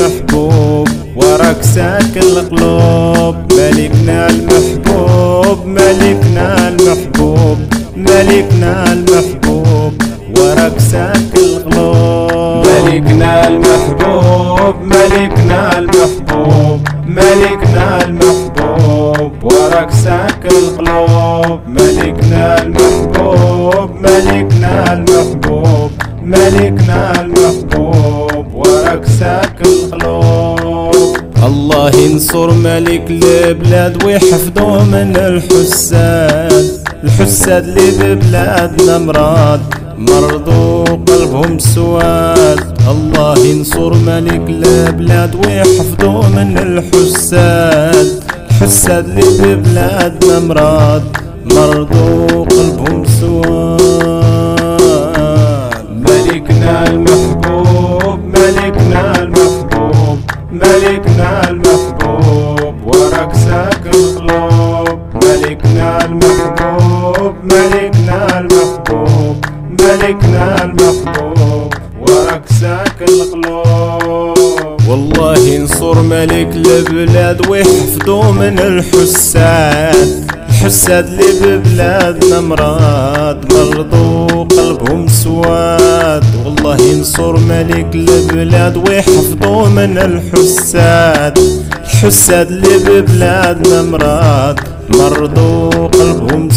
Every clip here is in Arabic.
المحبوب وراك ساكن القلوب. ملكنا المحبوب ملكنا المحبوب ملكنا المحبوب وراك ساكن القلوب. ملكنا المحبوب ملكنا المحبوب ملكنا المحبوب وراك ساكن القلوب. ملكنا المحبوب ملكنا المحبوب ملكنا المحبوب وراك ساكن القلوب. الله ينصر ملك البلاد ويحفظه من الحساد اللي ببلادنا مرضوا قلبهم سواد. الله ينصر ملك البلاد ويحفظه من الحساد اللي ببلادنا مرضوا قلبهم سواد. ملكنا المحبوب ملكنا المحبوب ملكنا المحبوب وراك ساكن القلوب. ملكنا المحبوب ملكنا المحبوب ملكنا المحبوب وراك ساكن القلوب. والله ينصر ملك البلاد ويحفظه من الحساد اللي ببلادنا مرضوا قلبهم سواد. والله ينصر ملك البلاد ويحفظه من الحساد اللي ببلادنا مرضوا قلبهم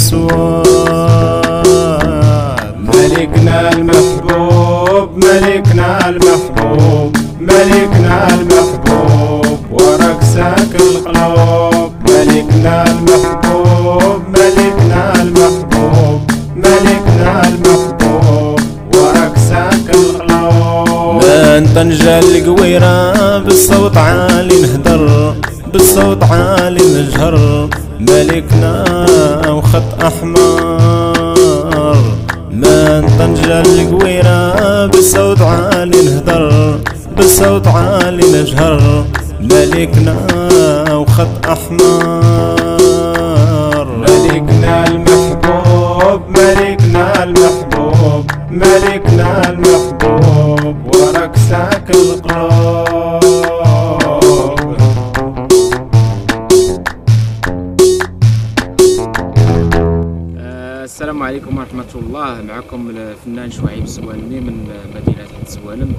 سواد. ملكنا المحبوب ملكنا المحبوب ملكنا المحبوب وراك ساكن القلوب. ملكنا المحبوب ملكنا المحبوب ملكنا المحبوب وراك ساكن القلوب. ما انت نجال القويرة بالصوت عالي نهدر بالصوت عالي نجهر. ملكنا وخط احمر. ما انت نجال القويرة بالصوت عالي نهدر بالصوت عالي نجهر. ملكنا وخط احمر. ملكنا المحبوب ملكنا المحبوب ملكنا المحبوب وراك ساكن القلوب. السلام عليكم ورحمة الله. معكم الفنان شعيب السالمي من مدينة السوالم.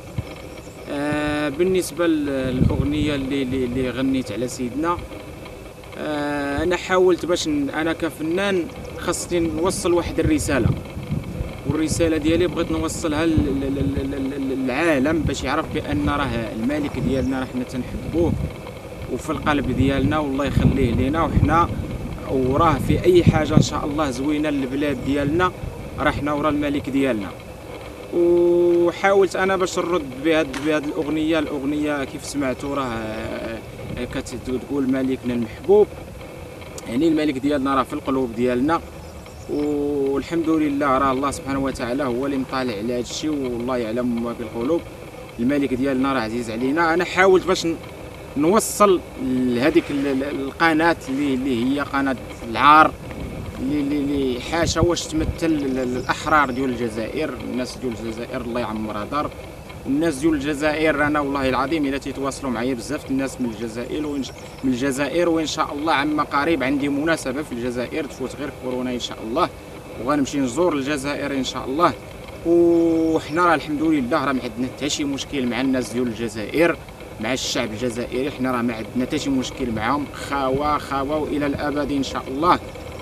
بالنسبة للأغنية اللي غنيت على سيدنا، أنا حاولت باش أنا كفنان خاصني نوصل واحد الرسالة، والرسالة ديالي بغيت نوصلها للعالم باش يعرف بأن راه الملك ديالنا راه حنا تنحبوه وفي القلب ديالنا والله يخليه لينا، وحنا وراه في أي حاجة إن شاء الله زوينة للبلاد ديالنا راه حنا ورا الملك ديالنا. وحاولت انا باش نرد بهاد الاغنيه كيف سمعتوا راه كتقول ملكنا المحبوب، يعني الملك ديالنا راه في القلوب ديالنا، والحمد لله راه الله سبحانه وتعالى هو اللي مطالع على هذا الشيء والله يعلم ما في القلوب. الملك ديالنا راه عزيز علينا. انا حاولت باش نوصل لهذيك القناه اللي هي قناه العار اللي حاشا واش تمثل الاحرار ديال الجزائر. الناس ديال الجزائر الله يعمرها دار. الناس ديال الجزائر انا والله العظيم الا تيتواصلوا معايا بزاف الناس من الجزائر وان شاء الله عما قريب عندي مناسبه في الجزائر تفوت غير كورونا ان شاء الله، وغنمشي نزور الجزائر ان شاء الله. وحنا راه الحمد لله راه ما عندنا حتى شي مشكل مع الناس ديال الجزائر، مع الشعب الجزائري حنا راه ما عندنا حتى شي مشكل معاهم، خاوه والى الابد ان شاء الله.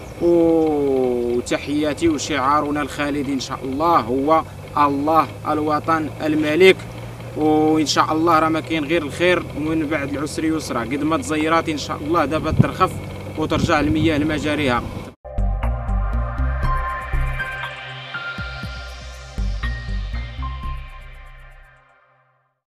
وتحياتي وشعارنا الخالد ان شاء الله هو الله الوطن الملك، وان شاء الله راه ما كاين غير الخير ومن بعد العسر يسرى. قد ما تزيرات ان شاء الله دابا ترخف وترجع المياه لمجاريها.